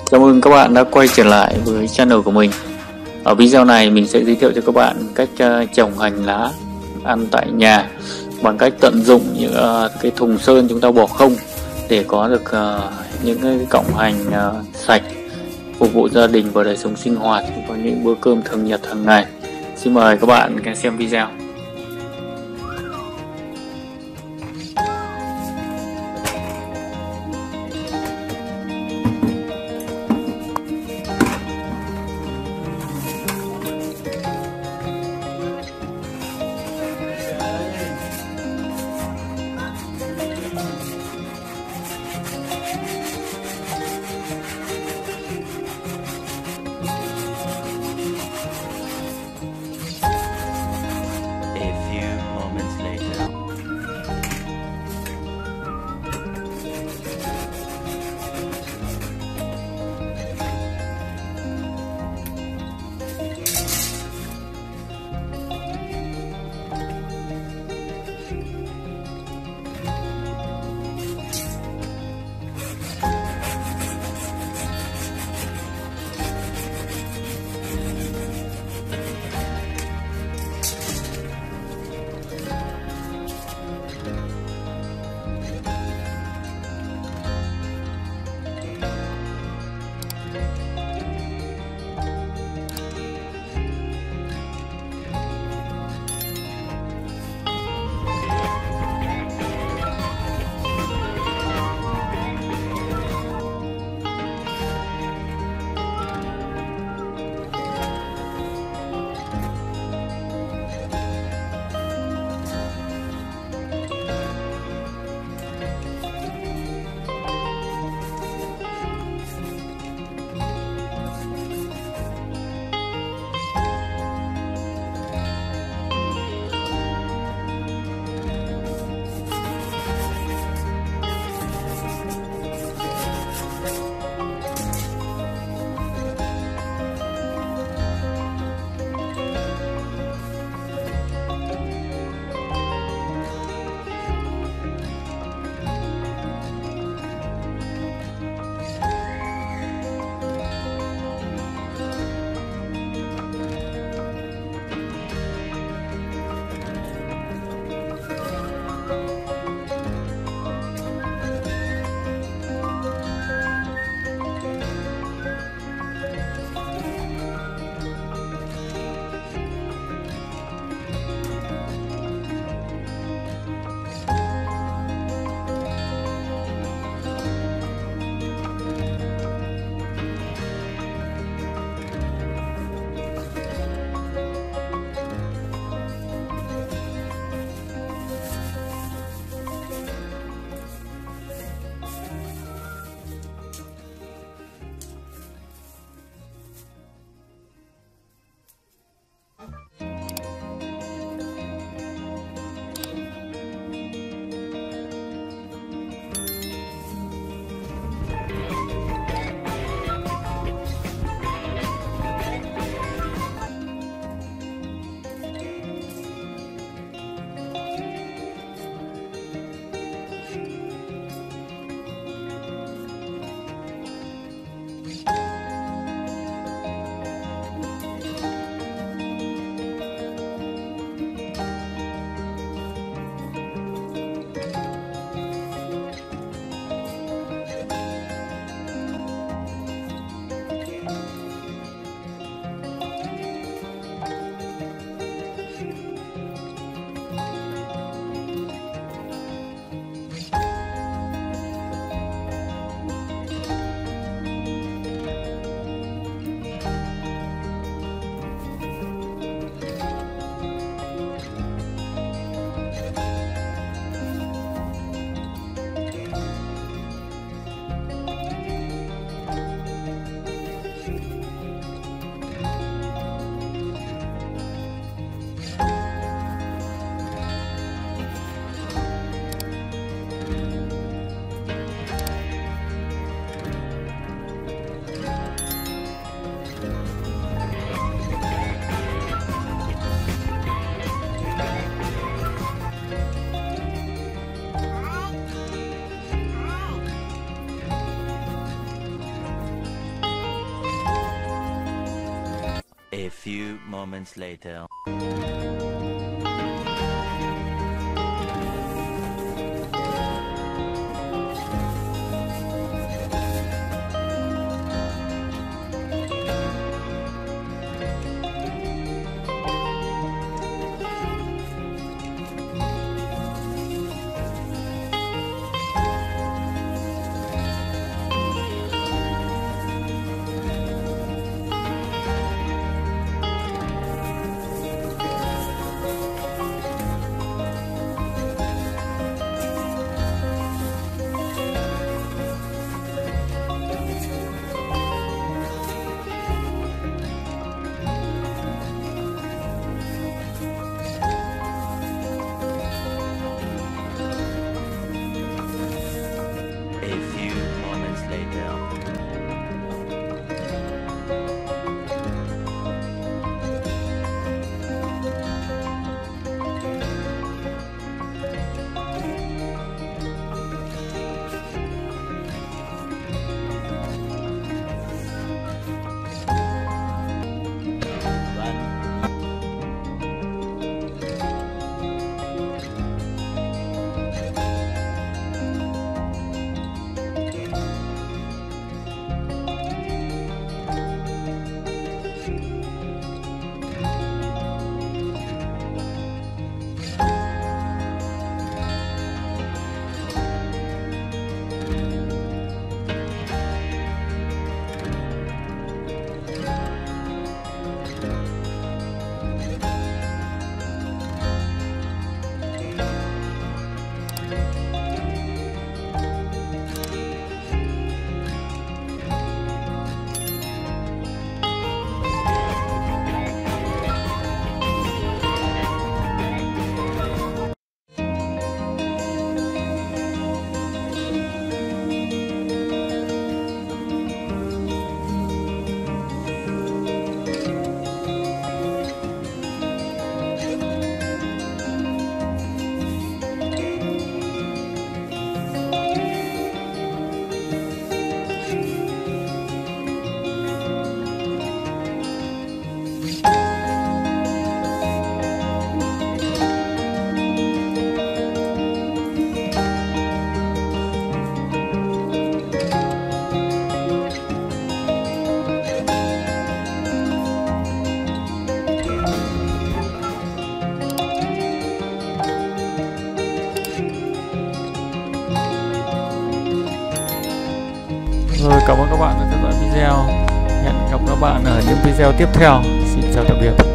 Chào mừng các bạn đã quay trở lại với channel của mình. Ở video này mình sẽ giới thiệu cho các bạn cách trồng hành lá ăn tại nhà bằng cách tận dụng những cái thùng sơn chúng ta bỏ không để có được những cái cọng hành sạch phục vụ gia đình và đời sống sinh hoạt, có những bữa cơm thường nhật hàng ngày. Xin mời các bạn xem video. A few moments later. A few moments later. Rồi, cảm ơn các bạn đã theo dõi video. Hẹn gặp các bạn ở những video tiếp theo. Xin chào tạm biệt.